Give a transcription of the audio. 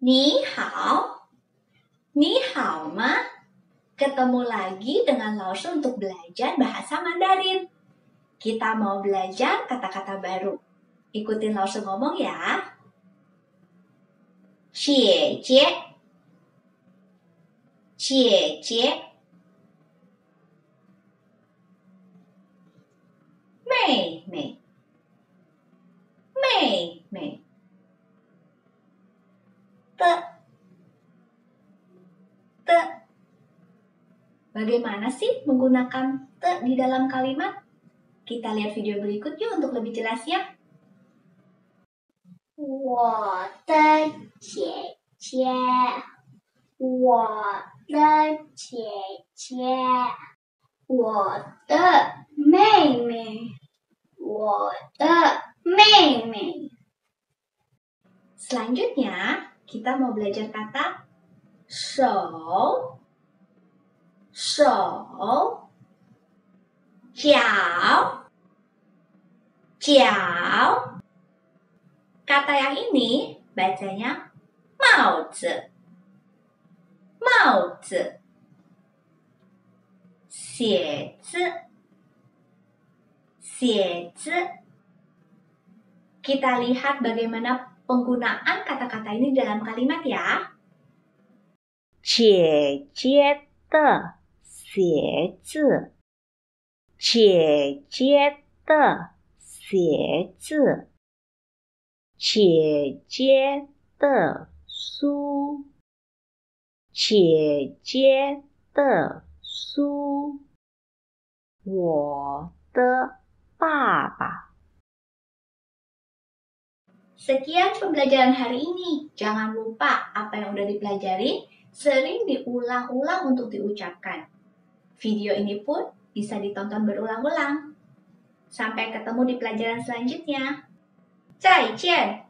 Ni hao, ni hao ma. Ketemu lagi dengan Laoshi untuk belajar bahasa Mandarin. Kita mau belajar kata-kata baru. Ikutin Laoshi ngomong ya. Jie jie, jie jie, mei mei, mei mei, te te. Bagaimana sih menggunakan te di dalam kalimat? Kita lihat video berikut yuk untuk lebih jelas ya. 我的姐姐，我的姐姐，我的妹妹，我的妹妹。 Selanjutnya, kita mau belajar kata shou, shou, jiao, jiao. Kata yang ini bacanya maozi, maozi. Xiezi, xiezi. Kita lihat bagaimana penggunaan kata-kata ini dalam kalimat ya. 姐姐的鞋子，姐姐的鞋子，姐姐的书，姐姐的书，我的爸爸。 Sekian pembelajaran hari ini. Jangan lupa apa yang udah dipelajari sering diulang-ulang untuk diucapkan. Video ini pun bisa ditonton berulang-ulang. Sampai ketemu di pelajaran selanjutnya. 再见!